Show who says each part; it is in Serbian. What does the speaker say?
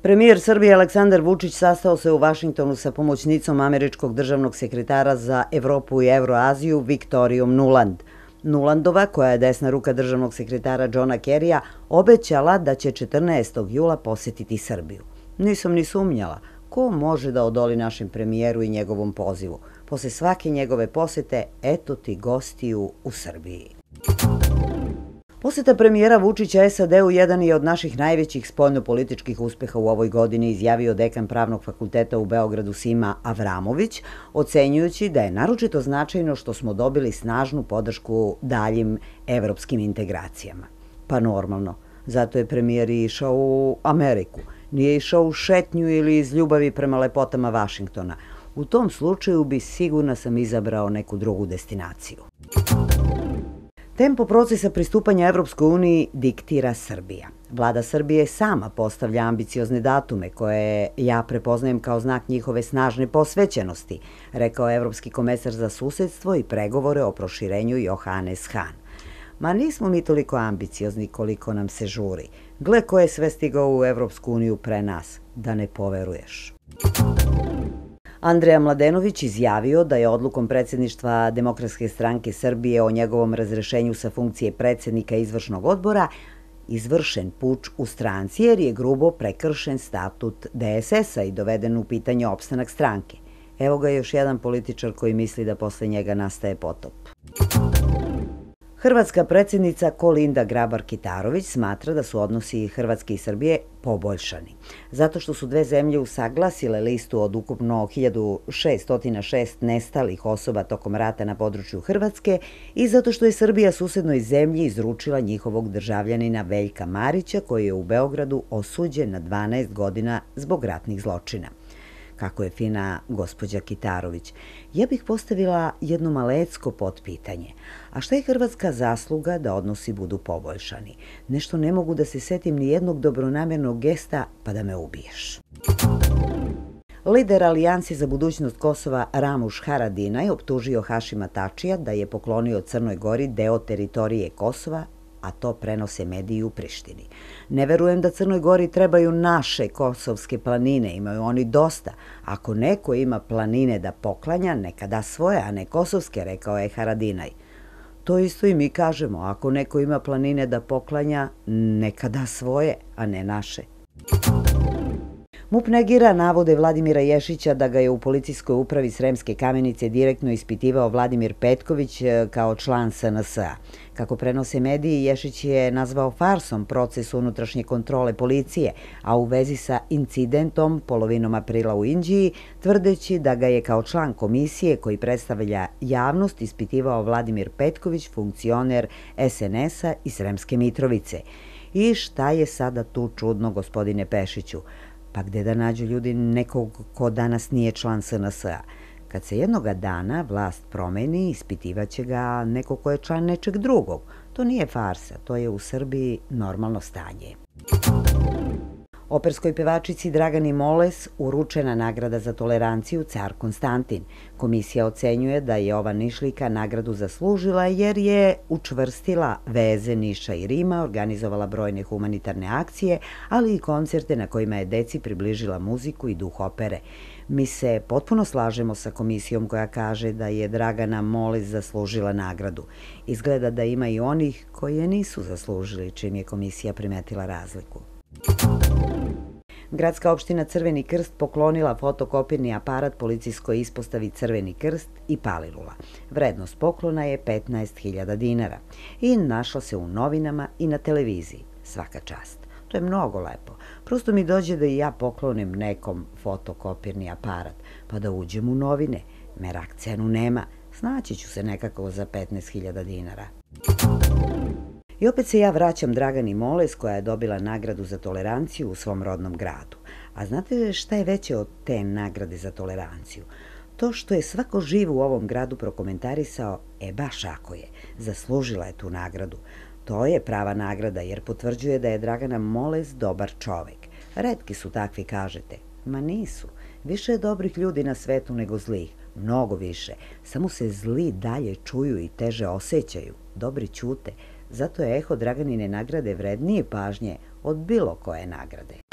Speaker 1: Premijer Srbije Aleksandar Vučić sastao se u Vašingtonu sa pomoćnicom američkog državnog sekretara za Evropu i Evroaziju Viktorijom Nuland. Nulandova, koja je desna ruka državnog sekretara Johna Kerrya, obećala da će 14. jula posetiti Srbiju. Nisam ni sumnjala. Ko može da odoli našem premijeru i njegovom pozivu? Posle svake njegove posete, eto ti gostiju u Srbiji. Poseta premijera Vučića SAD-u jedan je od naših najvećih spoljnopolitičkih uspeha u ovoj godini, izjavio dekan Pravnog fakulteta u Beogradu Sima Avramović, ocenjujući da je naročito značajno što smo dobili snažnu podršku daljim evropskim integracijama. Pa normalno, zato je premijer išao u Ameriku. Nije išao u šetnju ili iz ljubavi prema lepotama Vašingtona. U tom slučaju bi sigurno sam izabrao neku drugu destinaciju. Tempo procesa pristupanja Evropskoj uniji diktira Srbija. Vlada Srbije sama postavlja ambiciozne datume koje ja prepoznajem kao znak njihove snažne posvećenosti, rekao evropski komesar za susedstvo i pregovore o proširenju Johannes Hahn. Ma nismo mi toliko ambiciozni koliko nam se žuri. Gle ko je sve stigao u Evropsku uniju pre nas, da ne poveruješ. Andreja Mladenović izjavio da je odlukom predsjedništva Demokratske stranke Srbije o njegovom razrešenju sa funkcije predsjednika izvršnog odbora izvršen puč u stranci jer je grubo prekršen statut DSS-a i doveden u pitanje opstanak stranke. Evo ga još jedan političar koji misli da posle njega nastaje potop. Hrvatska predsjednica Kolinda Grabar-Kitarović smatra da su odnosi Hrvatske i Srbije poboljšani, zato što su dve zemlje usaglasile listu od ukupno 1606 nestalih osoba tokom rata na području Hrvatske i zato što je Srbija susednoj zemlji izručila njihovog državljanina Veljka Marića, koji je u Beogradu osuđen na 12 godina zbog ratnih zločina. Kako je fina gospođa Kitarović. Ja bih postavila jedno malecko potpitanje. A šta je hrvatska zasluga da odnosi budu poboljšani? Nešto ne mogu da se setim ni jednog dobronamernog gesta pa da me ubiješ. Lider Alijanse za budućnost Kosova Ramuš Haradinaj optužio Hašima Tačija da je poklonio Crnoj Gori deo teritorije Kosova, a to prenose mediji u Prištini. Ne verujem da Crnoj Gori trebaju naše kosovske planine, imaju oni dosta. Ako neko ima planine da poklanja, neka da svoje, a ne kosovske, rekao je Haradinaj. To isto i mi kažemo, ako neko ima planine da poklanja, neka da svoje, a ne naše. MUP negira navode Vladimira Ješića da ga je u policijskoj upravi Sremske Kamenice direktno ispitivao Vladimir Petković kao član SNS-a. Kako prenose mediji, Ješić je nazvao farsom proces unutrašnje kontrole policije, a u vezi sa incidentom polovinom aprila u Inđiji, tvrdeći da ga je kao član komisije koji predstavlja javnost ispitivao Vladimir Petković, funkcioner SNS-a iz Sremske Mitrovice. I šta je sada tu čudno, gospodine Pešiću? Pa gde da nađu ljudi nekog ko danas nije član SNS-a? Kad se jednoga dana vlast promeni, ispitivaće ga neko ko je član nečeg drugog. To nije farsa, to je u Srbiji normalno stanje. Operskoj pevačici Dragani Moles uručena nagrada za toleranciju Car Konstantin. Komisija ocenjuje da je ova Nišlijka nagradu zaslužila jer je učvrstila veze Niša i Rima, organizovala brojne humanitarne akcije, ali i koncerte na kojima je deci približila muziku i duh opere. Mi se potpuno slažemo sa komisijom koja kaže da je Dragana Moles zaslužila nagradu. Izgleda da ima i onih koji je nisu zaslužili, čim je komisija primetila razliku. Gradska opština Crveni krst poklonila fotokopirni aparat policijskoj ispostavi Crveni krst i Palilula. Vrednost poklona je 15.000 dinara i našla se u novinama i na televiziji. Svaka čast. To je mnogo lepo. Prosto mi dođe da i ja poklonim nekom fotokopirni aparat, pa da uđem u novine. Merak cenu nema. Snaći ću se nekako za 15.000 dinara. I opet se ja vraćam Dragani Moles koja je dobila nagradu za toleranciju u svom rodnom gradu. A znate šta je veće od te nagrade za toleranciju? To što je svako živ u ovom gradu prokomentarisao, baš ako je, zaslužila je tu nagradu. To je prava nagrada jer potvrđuje da je Dragana Moles dobar čovek. Retki su takvi, kažete. Ma nisu. Više je dobrih ljudi na svetu nego zlih. Mnogo više. Samo se zli dalje čuju i teže osjećaju. Dobri ćute. Zato je eho Draganine nagrade vrednije pažnje od bilo koje nagrade.